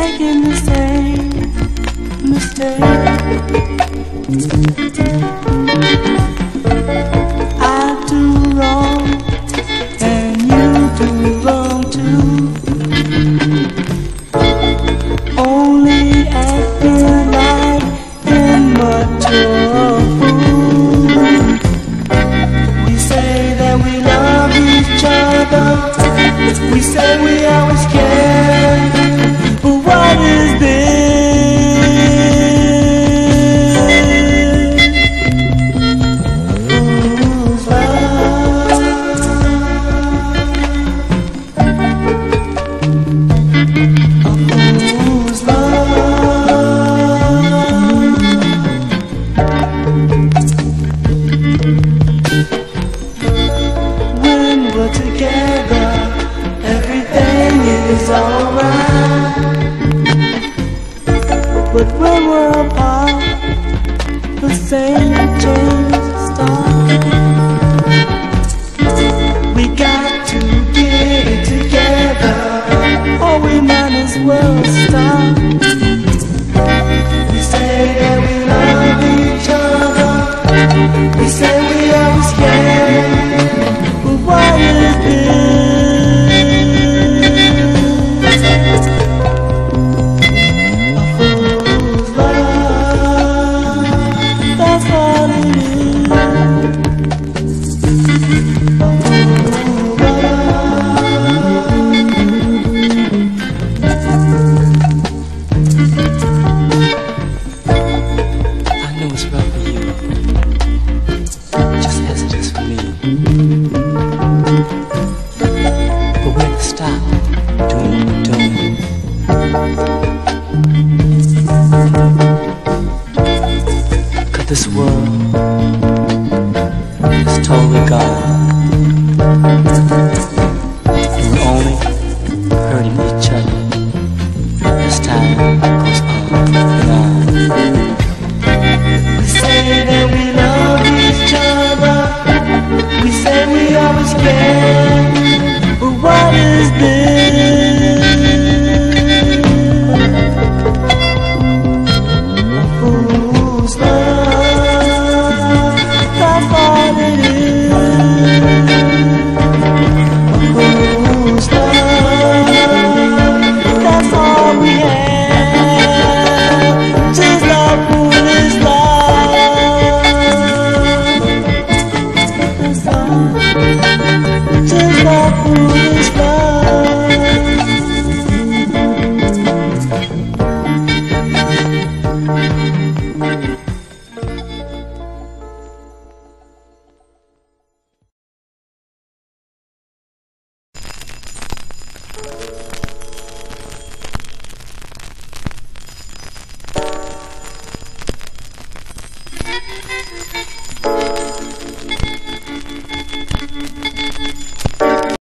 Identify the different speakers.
Speaker 1: making the same mistake. I do wrong and you do wrong too. Only acting like immature fool. We say that we love each other. We say we always care. But what is this? Fool's love. A fool's love. When we're together, everything is alright. But when we're apart, the same changes start. We got to get it together, or we might as well stop. We say that we love each other. We say we always care. But what is this? This world